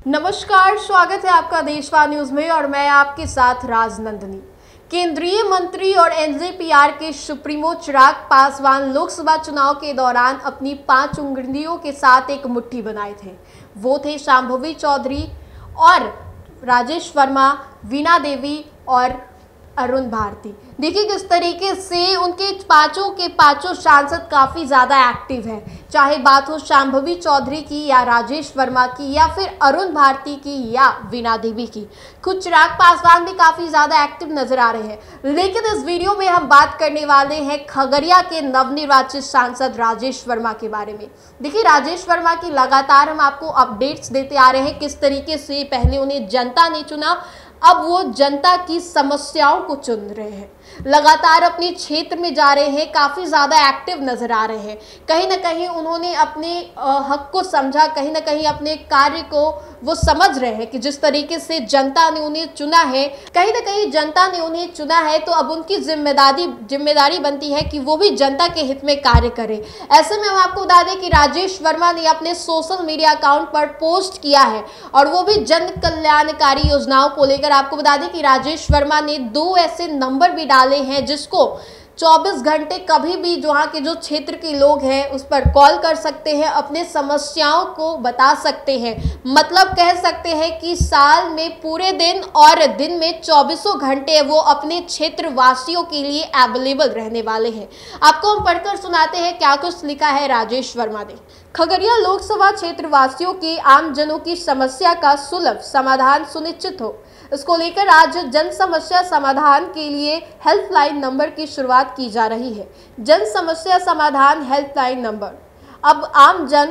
नमस्कार, स्वागत है आपका देशवार न्यूज में और मैं आपके साथ राजनंदनी। केंद्रीय मंत्री और एलजेपीआर के सुप्रीमो चिराग पासवान लोकसभा चुनाव के दौरान अपनी 5 उंगलियों के साथ एक मुट्ठी बनाए थे। वो थे शांभवी चौधरी और राजेश वर्मा, वीणा देवी और अरुण भारती। देखिए किस तरीके से उनके पांचों के पांचों सांसद काफी ज्यादा एक्टिव हैं, चाहे बात हो शांभवी चौधरी की या राजेश वर्मा की या फिर अरुण भारती की या वीणा देवी की। खुद चिराग पासवान भी काफी ज्यादा एक्टिव नजर आ रहे हैं। लेकिन इस वीडियो में हम बात करने वाले हैं खगड़िया के नवनिर्वाचित सांसद राजेश वर्मा के बारे में। देखिए राजेश वर्मा की लगातार हम आपको अपडेट्स देते आ रहे हैं, किस तरीके से पहले उन्हें जनता ने चुना, अब वो जनता की समस्याओं को चुन रहे हैं, लगातार अपने क्षेत्र में जा रहे हैं, काफ़ी ज़्यादा एक्टिव नज़र आ रहे हैं। कहीं ना कहीं उन्होंने अपने हक को समझा, कहीं ना कहीं अपने कार्य को वो समझ रहे हैं कि जिस तरीके से जनता ने उन्हें चुना है, कहीं ना कहीं जनता ने उन्हें चुना है तो अब उनकी जिम्मेदारी बनती है कि वो भी जनता के हित में कार्य करें। ऐसे में हम आपको बता दें कि राजेश वर्मा ने अपने सोशल मीडिया अकाउंट पर पोस्ट किया है और वो भी जन कल्याणकारी योजनाओं को लेकर। आपको बता दें कि राजेश वर्मा ने 2 ऐसे नंबर भी डाले हैं जिसको 24 घंटे कभी भी वहाँ के जो क्षेत्र के लोग हैं उस पर कॉल कर सकते हैं, अपने समस्याओं को बता सकते हैं। मतलब कह सकते हैं कि साल में पूरे दिन और दिन में 24 घंटे वो अपने क्षेत्र वासियों के लिए अवेलेबल रहने वाले हैं। आपको हम पढ़कर सुनाते हैं क्या कुछ लिखा है राजेश वर्मा ने। खगड़िया लोकसभा क्षेत्र वासियों के आमजनों की समस्या का सुलभ समाधान सुनिश्चित हो, इसको लेकर आज जन समस्या समाधान के लिए हेल्पलाइन नंबर की शुरुआत की जा रही है। जन समस्या समाधान हेल्पलाइन नंबर अब आम जन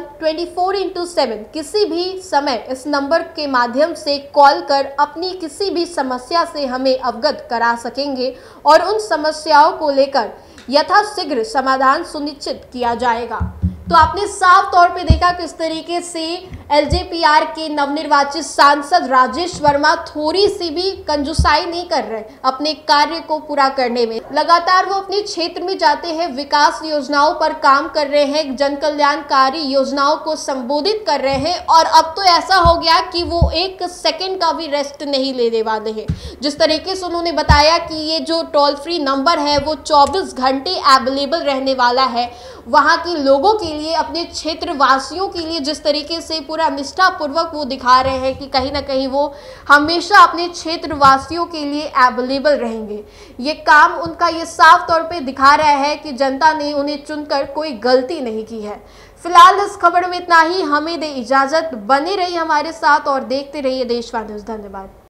24/7 किसी भी समय इस नंबर के माध्यम से कॉल कर अपनी किसी भी समस्या से हमें अवगत करा सकेंगे और उन समस्याओं को लेकर यथाशीघ्र समाधान सुनिश्चित किया जाएगा। तो आपने साफ तौर पे देखा किस तरीके से एलजेपीआर के नवनिर्वाचित सांसद राजेश वर्मा थोड़ी सी भी कंजूसाई नहीं कर रहे अपने कार्य को पूरा करने में। लगातार वो अपने क्षेत्र में जाते हैं, विकास योजनाओं पर काम कर रहे हैं, जन कल्याणकारी योजनाओं को संबोधित कर रहे हैं और अब तो ऐसा हो गया कि वो 1 सेकंड का भी रेस्ट नहीं लेने वाले हैं। जिस तरीके से उन्होंने बताया कि ये जो टोल फ्री नंबर है वो 24 घंटे अवेलेबल रहने वाला है वहाँ के लोगों के लिए, अपने क्षेत्र वासियों के लिए। जिस तरीके से पूरा निष्ठापूर्वक वो दिखा रहे हैं कि कहीं ना कहीं वो हमेशा अपने क्षेत्र वासियों के लिए अवेलेबल रहेंगे। ये काम उनका ये साफ तौर पे दिखा रहा है कि जनता ने उन्हें चुनकर कोई गलती नहीं की है। फिलहाल इस खबर में इतना ही। हमें दे इजाजत, बने रहिए हमारे साथ और देखते रहिए देशवार न्यूज़। धन्यवाद।